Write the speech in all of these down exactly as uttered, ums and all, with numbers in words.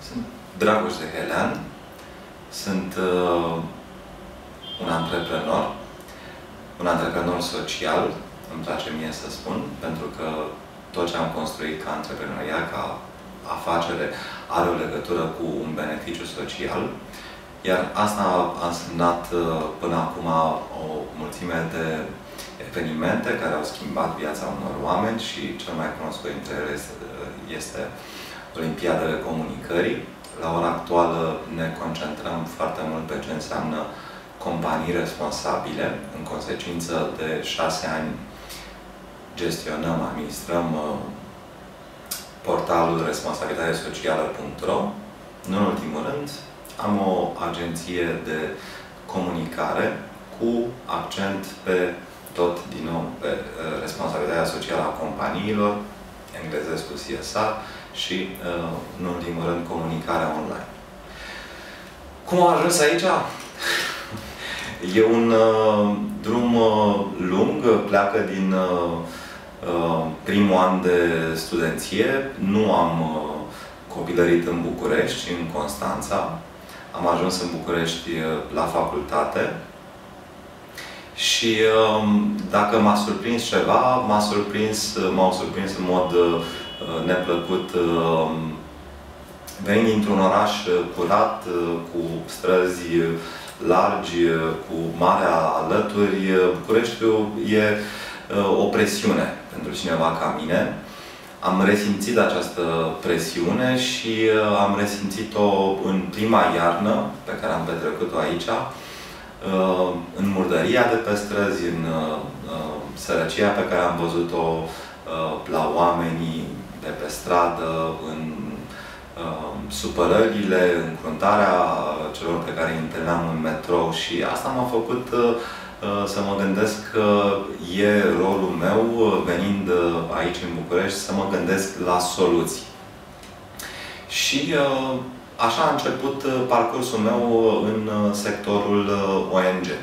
Sunt Dragoș Zehelean, sunt uh, un antreprenor, un antreprenor social, îmi place mie să spun, pentru că tot ce am construit ca antreprenoriat, ca afacere, are o legătură cu un beneficiu social. Iar asta a însemnat până acum o mulțime de evenimente care au schimbat viața unor oameni și cel mai cunoscut dintre ele este Olimpiadele Comunicării. La ora actuală ne concentrăm foarte mult pe ce înseamnă companii responsabile. În consecință, de șase ani gestionăm, administrăm portalul responsabilitate socială punct ro. Nu în ultimul rând, am o agenție de comunicare cu accent pe tot, din nou, pe responsabilitatea socială a companiilor, englezesc cu C S R, și, în ultimul rând, comunicarea online. Cum am ajuns aici? E un uh, drum uh, lung, pleacă din uh, primul an de studenție. Nu am uh, copilărit în București, ci în Constanța. Am ajuns în București uh, la facultate. Și uh, dacă m-a surprins ceva, m-a surprins, m-au surprins în mod uh, neplăcut, uh, venind dintr-un oraș curat, uh, cu străzi largi, cu marea alături. Bucureștiul e uh, o presiune pentru cineva ca mine. Am resimțit această presiune și uh, am resimțit-o în prima iarnă pe care am petrecut-o aici, uh, în murdăria de pe străzi, în uh, sărăcia pe care am văzut-o uh, la oamenii de pe stradă, în uh, supărările, încruntarea celor pe care îi întâlneam în metrou, și asta m-a făcut uh, să mă gândesc că e rolul meu, venind aici în București, să mă gândesc la soluții. Și uh, așa a început parcursul meu în sectorul O N G.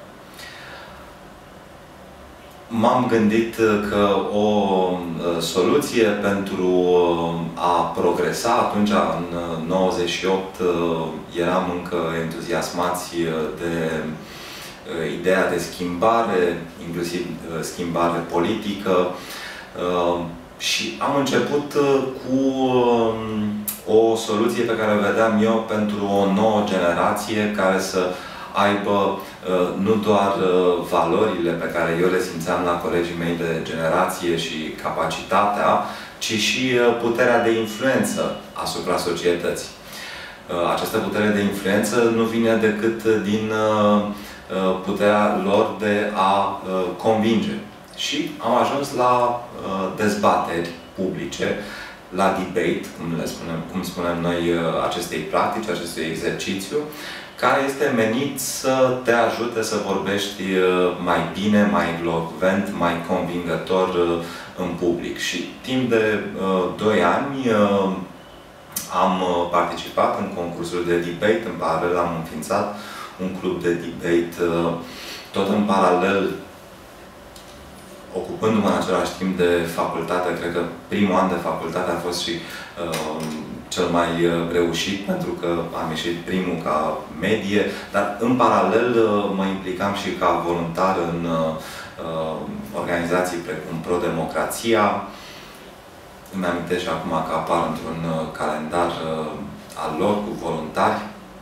M-am gândit că o soluție pentru a progresa, atunci în nouăzeci și opt eram încă entuziasmați de ideea de schimbare, inclusiv schimbare politică, și am început cu o soluție pe care o vedeam eu pentru o nouă generație care să aibă nu doar valorile pe care eu le simțeam la colegii mei de generație și capacitatea, ci și puterea de influență asupra societății. Această putere de influență nu vine decât din puterea lor de a convinge. Și am ajuns la dezbateri publice, la debate, cum le spunem, cum spunem noi acestei practici, acestui exercițiu, care este menit să te ajute să vorbești mai bine, mai elocvent, mai convingător în public. Și timp de doi ani am participat în concursul de debate. În paralel am înființat un club de debate, tot în paralel, ocupându-mă în același timp de facultate. Cred că primul an de facultate a fost și uh, cel mai reușit, pentru că am ieșit primul ca medie, dar în paralel uh, mă implicam și ca voluntar în uh, organizații precum Pro-Democrația. Îmi amintesc și acum că apar într-un calendar uh, al lor cu voluntari.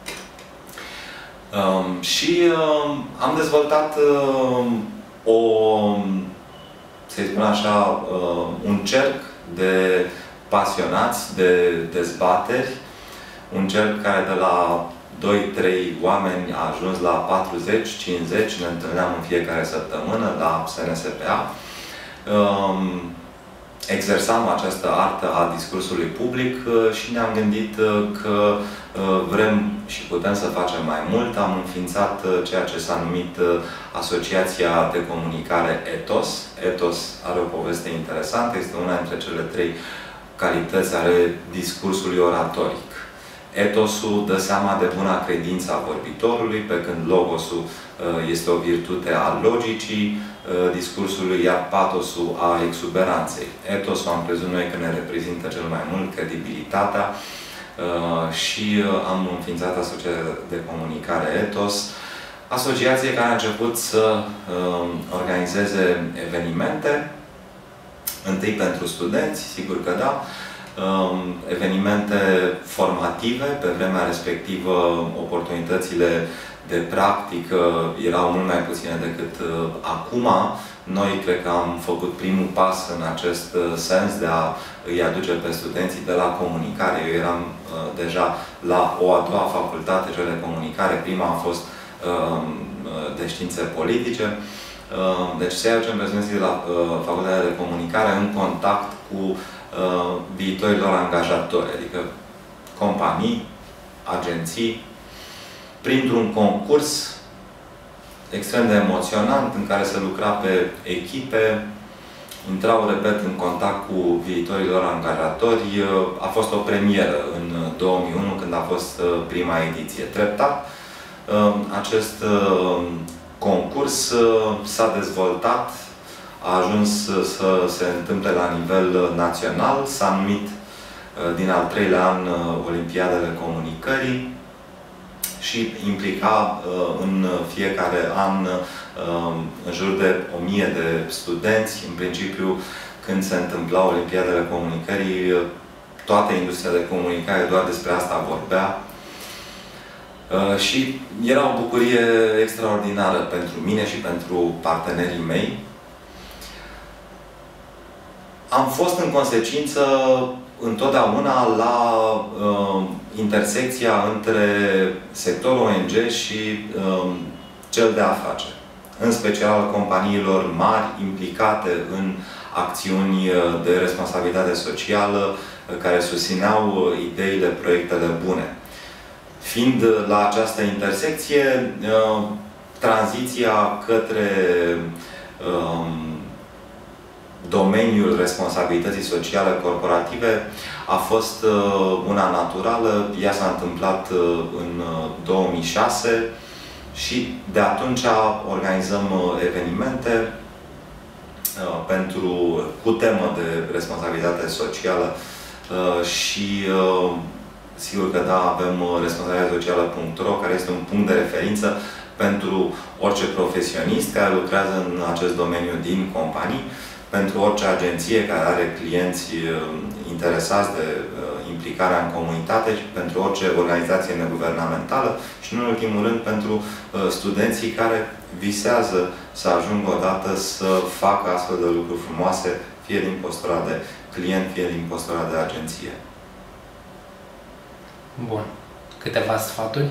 Um, și uh, am dezvoltat uh, o, să-i spun așa, uh, un cerc de pasionați de dezbateri, un cerc care de la doi trei oameni a ajuns la patruzeci cincizeci, ne întâlneam în fiecare săptămână la S N S P A. Um, exersam această artă a discursului public și ne-am gândit că vrem și putem să facem mai mult. Am înființat ceea ce s-a numit Asociația de Comunicare Ethos. Ethos are o poveste interesantă, este una dintre cele trei calități ale discursului oratoric. Etosul dă seama de buna credință a vorbitorului, pe când logosul este o virtute a logicii discursului, iar patosul a exuberanței. Etosul am crezut noi că ne reprezintă cel mai mult credibilitatea, și am înființat Asociația de Comunicare Ethos, asociație care a început să organizeze evenimente, întâi pentru studenți, sigur că da, evenimente formative, pe vremea respectivă oportunitățile de practică erau mult mai puține decât acum. Noi cred că am făcut primul pas în acest sens de a îi aduce pe studenții de la comunicare. Eu eram uh, deja la o a doua facultate, cea de comunicare. Prima a fost uh, de științe politice. Uh, deci să aducem pe studenții de la uh, facultatea de comunicare în contact cu uh, viitorilor angajatori, adică companii, agenții, printr-un concurs extrem de emoționant, în care se lucra pe echipe, intrau, repet, în contact cu viitorilor angajatori. A fost o premieră în două mii unu, când a fost prima ediție. Treptat, acest concurs s-a dezvoltat, a ajuns să se întâmple la nivel național, s-a numit din al treilea an Olimpiadele Comunicării, și implica uh, în fiecare an uh, în jur de o mie de studenți. În principiu, când se întâmpla Olimpiadele Comunicării, toată industria de comunicare doar despre asta vorbea. Uh, și era o bucurie extraordinară pentru mine și pentru partenerii mei. Am fost în consecință întotdeauna la uh, intersecția între sectorul O N G și uh, cel de afaceri. În special companiilor mari implicate în acțiuni de responsabilitate socială uh, care susțineau ideile, proiectele bune. Fiind la această intersecție, uh, tranziția către uh, domeniul responsabilității sociale corporative a fost uh, una naturală. Ea s-a întâmplat uh, în două mii șase și de atunci organizăm uh, evenimente uh, pentru, cu temă de responsabilitate socială uh, și uh, sigur că da, avem uh, responsabilitate socială punct ro, care este un punct de referință pentru orice profesionist care lucrează în acest domeniu din companii, pentru orice agenție care are clienți interesați de implicarea în comunitate și pentru orice organizație neguvernamentală și, în ultimul rând, pentru studenții care visează să ajungă odată să facă astfel de lucruri frumoase, fie din postura de client, fie din postura de agenție. Bun. Câteva sfaturi?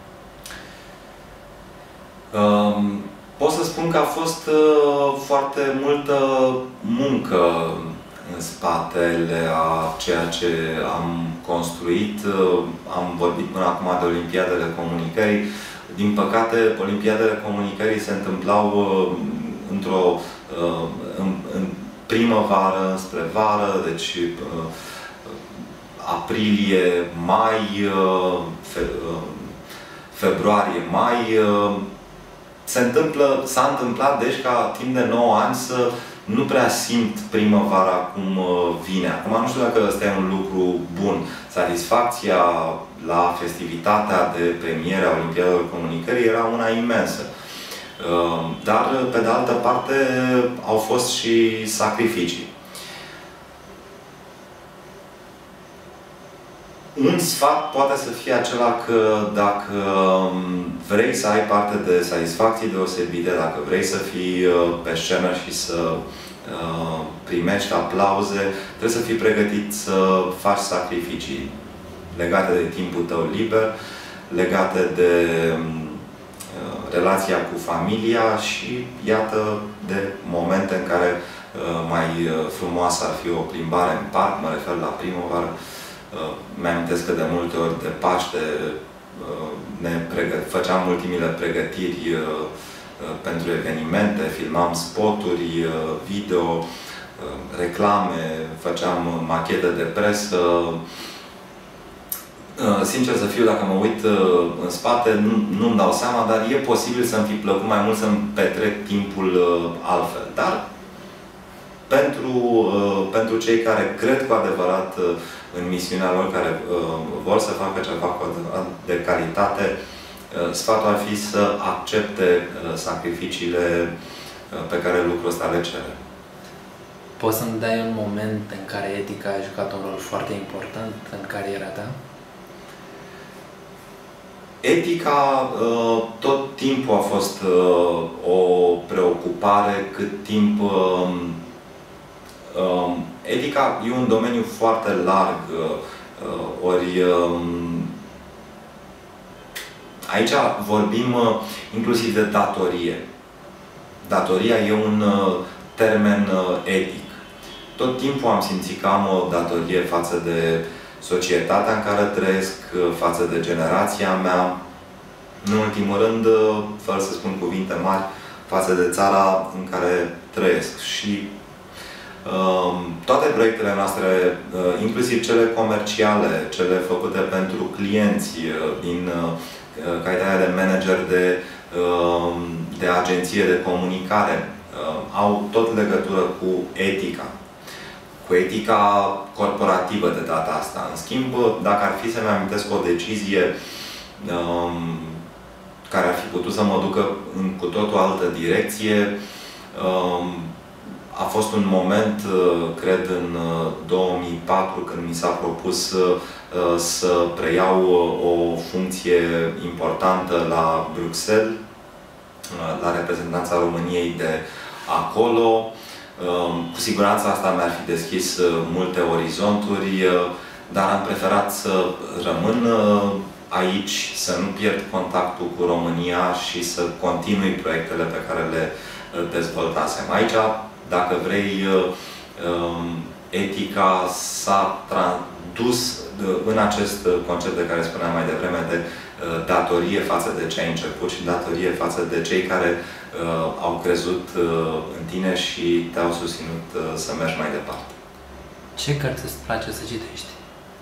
Um, Pot să spun că a fost uh, foarte multă muncă în spatele a ceea ce am construit. Uh, am vorbit până acum de Olimpiadele Comunicării. Din păcate, Olimpiadele Comunicării se întâmplau uh, într-o uh, în, în primăvară, spre vară, deci uh, aprilie, mai, uh, fe, uh, februarie, mai. Uh, Se întâmplă, s-a întâmplat, deci, ca timp de nouă ani să nu prea simt primăvara cum vine. Acum, nu știu dacă ăsta e un lucru bun. Satisfacția la festivitatea de premiere a Olimpiadelor Comunicării era una imensă. Dar, pe de altă parte, au fost și sacrificii. Un sfat poate să fie acela că dacă vrei să ai parte de satisfacții deosebite, dacă vrei să fii pe scenă și să primești aplauze, trebuie să fii pregătit să faci sacrificii legate de timpul tău liber, legate de relația cu familia și, iată, de momente în care mai frumoasă ar fi o plimbare în parc, mă refer la primăvară. Mi-amintesc că de multe ori de Paște ne făceam ultimile pregătiri pentru evenimente, filmam spoturi, video, reclame, făceam machete de presă. Sincer să fiu, dacă mă uit în spate, nu, nu-mi dau seama, dar e posibil să-mi fi plăcut mai mult să-mi petrec timpul altfel. Dar pentru, pentru cei care cred cu adevărat în misiunea lor, care vor să facă ceva cu adevărat de calitate, sfatul ar fi să accepte sacrificiile pe care lucrul ăsta le cere. Poți să-mi dai un moment în care etica a jucat un rol foarte important în cariera ta? Etica tot timpul a fost o preocupare, cât timp etica e un domeniu foarte larg, ori aici vorbim inclusiv de datorie. Datoria e un termen etic. Tot timpul am simțit că am o datorie față de societatea în care trăiesc, față de generația mea, în ultimul rând, fără să spun cuvinte mari, față de țara în care trăiesc. Și uh, toate proiectele noastre, uh, inclusiv cele comerciale, cele făcute pentru clienți, uh, din uh, calitatea de manager de, uh, de agenție de comunicare, uh, au tot legătură cu etica. Cu etica corporativă de data asta. În schimb, dacă ar fi să-mi amintesc o decizie um, care ar fi putut să mă ducă în cu totul altă direcție, um, a fost un moment, cred, în două mii patru, când mi s-a propus uh, să preiau o funcție importantă la Bruxelles, la reprezentanța României de acolo. Cu siguranță asta mi-ar fi deschis multe orizonturi, dar am preferat să rămân aici, să nu pierd contactul cu România și să continui proiectele pe care le dezvoltasem. Aici, dacă vrei, etica s-a tradus în acest concept de care spuneam mai devreme, de datorie față de ce ai început și datorie față de cei care uh, au crezut uh, în tine și te-au susținut uh, să mergi mai departe. Ce cărți îți place să citești?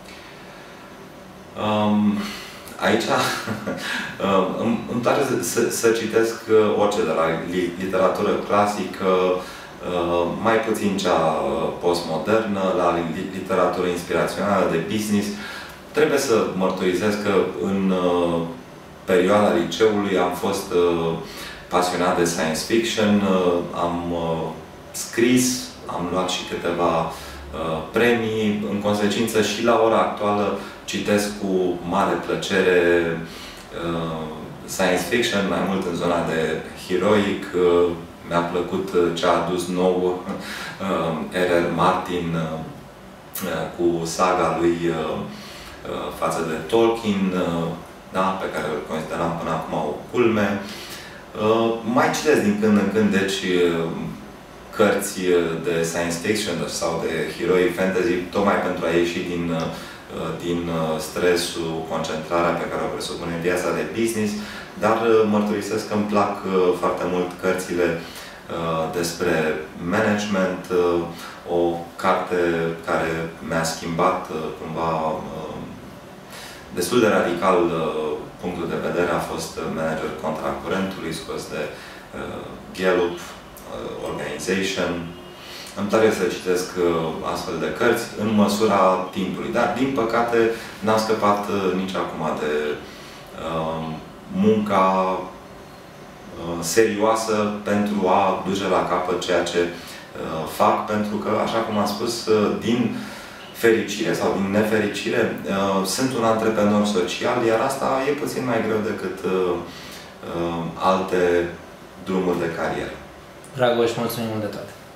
Um, aici uh, îmi, îmi place să, să citesc orice, de la literatură clasică, uh, mai puțin cea postmodernă, la literatură inspirațională, de business. Trebuie să mărturisesc că în uh, perioada liceului am fost uh, pasionat de science fiction, uh, am uh, scris, am luat și câteva uh, premii. În consecință, și la ora actuală citesc cu mare plăcere uh, science fiction, mai mult în zona de heroic. Uh, mi-a plăcut ce a adus nou uh, R R Martin uh, cu saga lui uh, față de Tolkien, da, pe care îl consideram până acum o culme. Mai citesc din când în când, deci, cărți de science fiction sau de heroi fantasy, tocmai pentru a ieși din, din stresul, concentrarea pe care o presupune viața de business, dar mărturisesc că îmi plac foarte mult cărțile despre management, o carte care mi-a schimbat cumva destul de radical punctul de vedere a fost Manager contra curentului, scos de uh, Gallup uh, Organization. Îmi tare să citesc uh, astfel de cărți în măsura timpului, dar din păcate n-am scăpat uh, nici acum de uh, munca uh, serioasă pentru a duce la capăt ceea ce uh, fac, pentru că, așa cum am spus, uh, din fericire sau din nefericire, uh, sunt un antreprenor social, iar asta e puțin mai greu decât uh, uh, alte drumuri de carieră. Dragoș, mulțumim mult de toate!